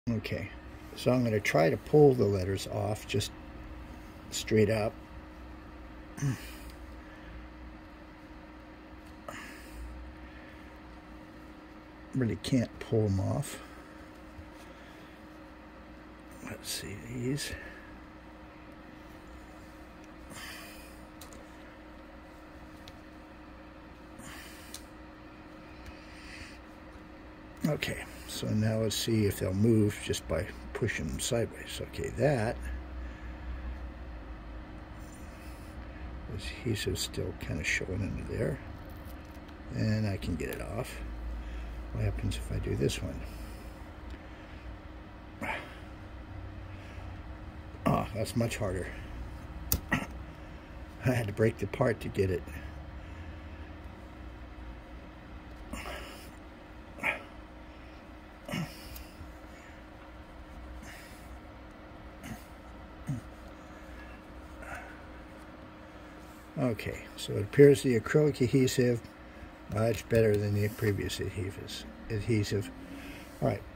Okay, so I'm going to try to pull the letters off just straight up. Really can't pull them off. Let's see these. Okay, so now let's see if they'll move just by pushing them sideways. Okay, that adhesive still kind of showing under there, and I can get it off. What happens if I do this one? Oh, that's much harder. I had to break the part to get it. Okay, so it appears the acrylic adhesive much better than the previous adhesive. All right,